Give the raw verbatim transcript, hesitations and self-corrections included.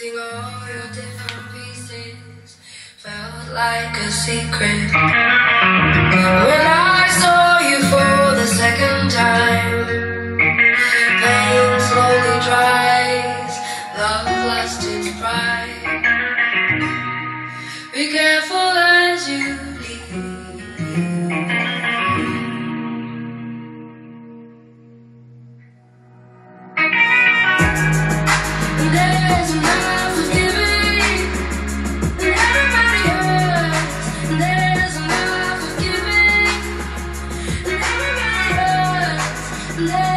Losing all your different pieces felt like a secret. When I saw you for the second time, pain slowly dries, love lost its pride. Be careful as you leave. There's enough forgiving, and everybody hurts. There's enough forgiving, and everybody hurts.